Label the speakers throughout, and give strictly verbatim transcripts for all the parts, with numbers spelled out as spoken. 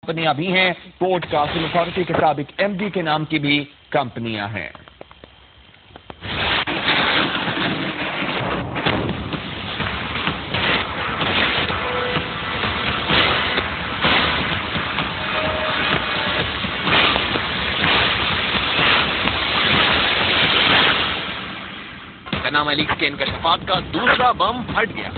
Speaker 1: کمپنیاں بھی ہیں، پورٹ کاسٹنگ اتھارٹی کے سابق ایم ڈی کے نام کی بھی کمپنیاں ہیں۔ پاناما لیکس کے انکشافات کا دوسرا بم پھٹ گیا۔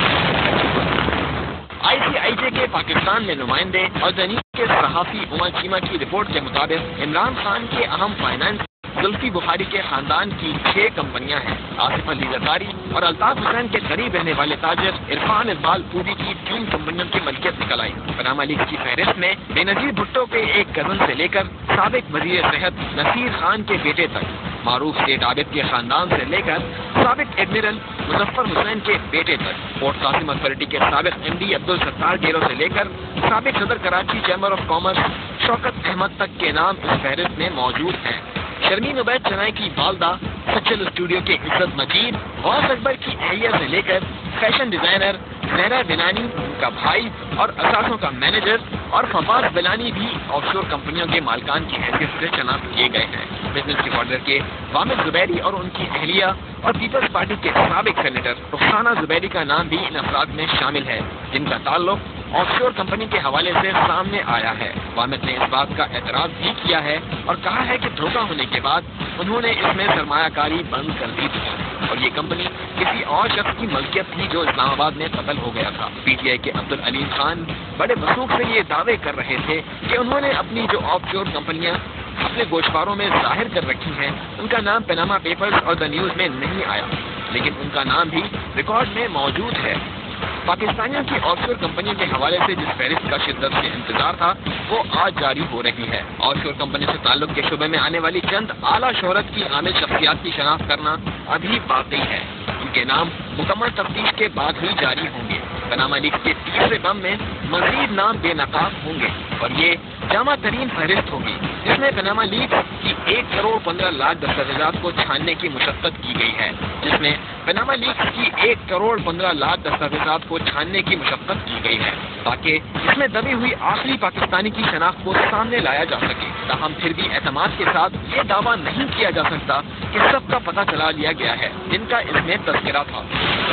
Speaker 1: آئی سی آئی جے کے پاکستان میں نمائندے اور دنیا کے صحافی عمر چیمہ کی رپورٹ کے مطابق عمران خان کے اہم فائنانس زلفی بخاری کے خاندان کی چھ کمپنیاں ہیں۔ آصف علی زرداری اور الطاف حسین کے قریب رہنے والے تاجر عرفان اقبال پوری کی تین کمپنیوں کی ملکیت نکل آئی۔ پاناما لیکس کی فہرست میں بے نظیر بھٹو کے ایک کزن سے لے کر سابق وزیر صحت نصیر خان کے بیٹے تک، معروف سیٹ عابد کے خاندان سے لے کر سابق ایڈمرل مظفر حسین کے بیٹے تک، پورٹ قاسم اتھارٹی کے سابق ایم ڈی عبدالستار گیرو سے لے کر سابق صدر Karachi chamber of commerce Shaukat Ahmad تک کے نام اس فہرست میں موجود ہیں۔ شرمین عبید چنائی کی والدہ سچل اسٹوڈیو کے عزت مجید غوث اکبر کی اہلیہ سے لے کر فیشن ڈیزائنر زہرا بنانی کا بھائی اور اثاثوں کا مینیجر اور فواز بلانی بھی آف شور کمپنیوں کے مالکان کی حیثیت سے شناخت کیے گئے ہیں۔ بزنس ریکارڈر کے وامد زبیری اور ان کی اہلیہ اور پیپلز پارٹی کے سابق سینیٹر رخسانہ زبیری کا نام بھی ان افراد میں شامل ہے، جن کا تعلق آف شور کمپنی کے حوالے سے سامنے آیا ہے۔ وامد نے اس بات کا اعتراف بھی کیا ہے اور کہا ہے کہ دھوکہ ہونے کے بعد انہوں نے اس میں سرمایہ کاری بند کر دی تھی اور یہ کمپنی کسی اور شخص کی ملکیت تھی جو اسلام آباد میں قتل ہو گیا تھا۔ پی ٹی آئی کے عبدالعلیم خان بڑے وثوق سے یہ دعوے کر رہے تھے کہ انہوں نے اپنی جو آف شور کمپنیاں اپنے گوشواروں میں ظاہر کر رکھی ہیں، ان کا نام پاناما پیپرز اور دا نیوز میں نہیں آیا، لیکن ان کا نام بھی ریکارڈ میں موجود ہے۔ پاکستانیوں کی آف شور کمپنیوں کے حوالے سے جس فہرست کا شدت سے انتظار تھا وہ آج جاری ہو رہی ہے۔ آف شور کمپنی سے تعلق کے شعبے میں آنے والی چند اعلیٰ شہرت کی عامل شخصیات کی شناخت کرنا ابھی باقی ہے۔ ان کے نام مکمل تفتیش کے بعد ہی جاری ہوں گے۔ پاناما لیکس کے تیسرے بم میں مزید نام بے نقاب ہوں گے اور یہ جامع ترین فہرست ہوگی جس میں پاناما لیکس کی ایک کروڑ پندرہ لاکھ دستاویزات کو چھاننے کی مشقت کی گئی ہے جس میں پاناما لیکس کی ایک کروڑ پندرہ لاکھ دستاویزات کو چھاننے کی مشقت کی گئی ہے تاکہ اس میں دبی ہوئی آخری پاکستانی کی شناخت کو سامنے لایا جا سکے۔ تاہم پھر بھی اعتماد کے ساتھ یہ دعویٰ نہیں کیا جا سکتا کہ سب کا پتہ چلا لیا گیا ہے جن کا اس میں تذکرہ تھا۔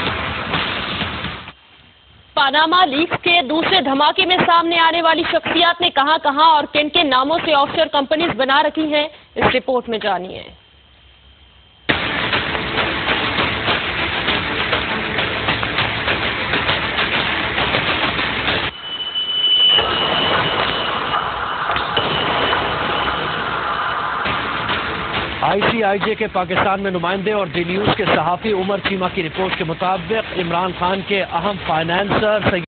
Speaker 2: پاناما لیکس کے دوسرے دھماکے میں سامنے آنے والی شخصیات نے کہاں کہاں اور کن کن ناموں سے آف شور کمپنیز بنا رکھی ہیں، اس رپورٹ میں جانیے۔
Speaker 3: آئی سی آئی جے کے پاکستان میں نمائندے اور دی نیوز کے صحافی عمر چیمہ کی رپورٹ کے مطابق عمران خان کے اہم فائنانسر